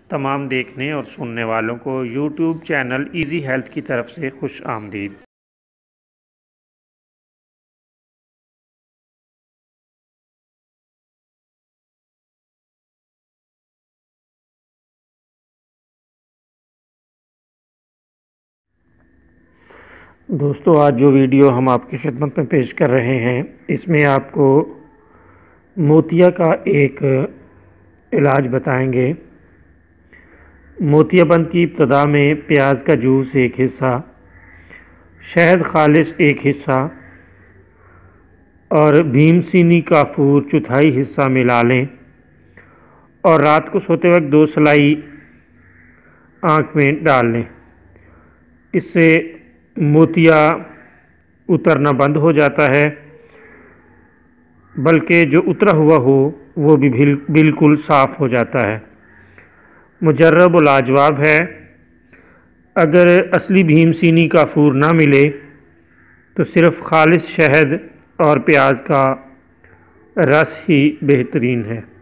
تمام دیکھنے اور سننے والوں کو یوٹیوب چینل ایزی ہیلتھ کی طرف سے خوش آمدید۔ دوستو، آج جو ویڈیو ہم آپ کی خدمت میں پیش کر رہے ہیں، اس میں آپ کو موتیا کا ایک علاج بتائیں گے۔ موتیا بند کی ابتدا میں پیاز کا جوس ایک حصہ، شہد خالص ایک حصہ اور بھیم سینی کافور چوتھائی حصہ ملا لیں اور رات کو سوتے وقت 2 سلائی آنکھ میں ڈال لیں۔ اس سے موتیا اترنا بند ہو جاتا ہے، بلکہ جو اترا ہوا ہو وہ بھی بالکل صاف ہو جاتا ہے۔ مجرب و لاجواب ہے۔ اگر اصلی بھیم سینی کافور نہ ملے تو صرف خالص شہد اور پیاز کا رس ہی بہترین ہے۔